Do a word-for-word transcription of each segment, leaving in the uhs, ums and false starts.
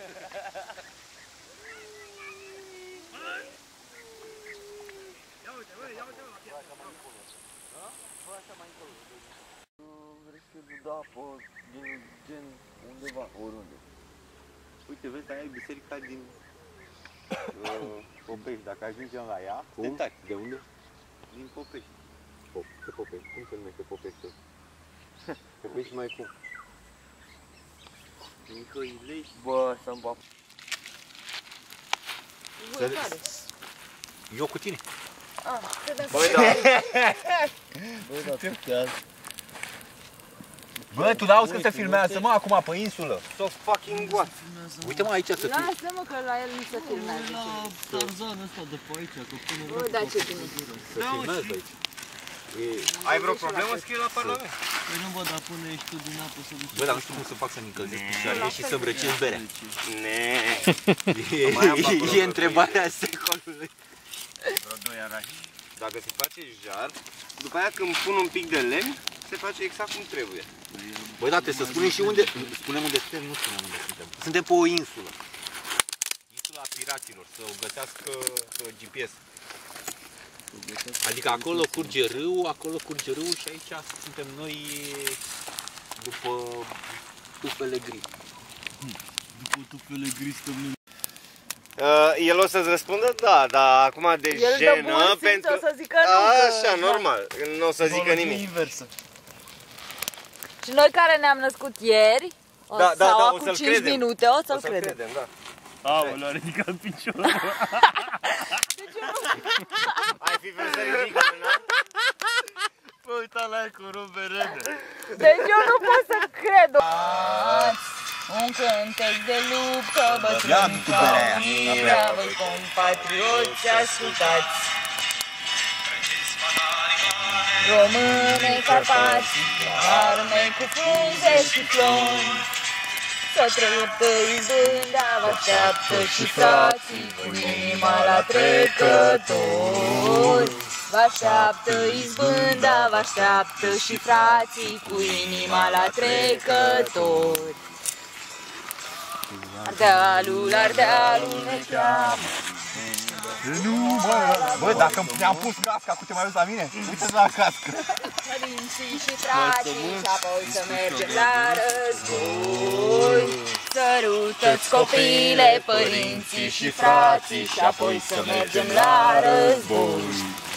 Ia uite, băi, ia uite, bă, așa mai încolo. Da? Bă, așa mai încolo. Reședul de apă, din gen undeva, oriunde. Uite, vezi, aia e biserica din uh, Popești. Dacă ajungem la ea, Cum? De unde? din Popești. Ce Popești? Cum se numește Popești? Popești mai cum? Din Căilești. Bă, să-mi bap. Voi care? Eu cu tine. Ah, credeam Băi, că... da. Băi, da, tu chiar. Bă, tu n-auzi că se filmează, mă, acum pe insulă. So fucking what? Uite-mă aici să fie. Lasă-mă că la el nu se filmează. La Tarzan ăsta de pe aici, că până Bă, da, ce bine. Să filmează aici. Ai vreo problemă? Scrie la Parlament. Păi nu, bă, dar până ești tu din apă să duci... Bă, dar nu știu cum să fac să-mi încălzesc picioarele și să îmbrăcesc berea. Ne. E întrebarea secolului. Vreo doi arași. Dacă se face jar, după aia când pun un pic de lemn, se face exact cum trebuie. Băi, da, trebuie să spunem și unde... Spunem unde suntem, nu spunem unde suntem. Suntem pe o insulă. Insula piraților, să o găsească G P S. Adică acolo curge râul, acolo curge râul și aici suntem noi după tufele gri. După tufele gri stăm noi. Uh, el o să-ți răspundă da, dar acum de El jenă de bun simț pentru... o să zică nu, că- Așa, normal, nu o să zică nimic. Inversă. Și noi care ne-am născut ieri, o, Da, da, sau da, o acum să-l cinci credem. minute, o să-l O să-l credem. credem, da. Aoleu, a ridicat piciorul. Ai fi vrut să ridică mâna? Bă, uita la ea cu rupe rede. Deci eu nu pot să cred. Un cântec de luptă, bătrâni ca unirea, voi compatrioți, ascultați. Române Carpați, arme cu frunze și flori, să trăită izbânda, vă așteaptă și frații, cu inima la trecători. Vă așteaptă izbânda, vă așteaptă și frații, cu inima la trecători. Ardealul, Ardealul ne cheamă. Nu, bă, bă, dacă mi-am pus casca, cu te mai uiți la mine? Uite-te la cască. Părinții și frații, și apoi să mergem la război. Sărută-ți copile, părinții și frații, și apoi să mergem la război.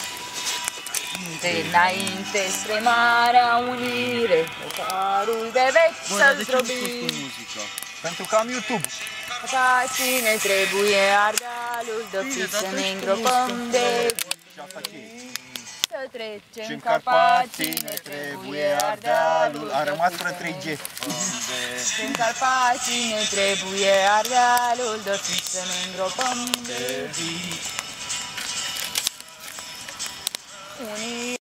De înainte spre Marea Unire, ocarul de vechi să-l zdrobim. Pentru că am YouTube. Ca cine trebuie Ardealul, de fi să ne îngropăm de Și asta ce e? să trecem Și în Carpații, Carpații ne trebuie Ardealul, A rămas de fără fi trei G. să- în Carpații ne trebuie Ardealul, de fi să ne îngropăm de zi. Unii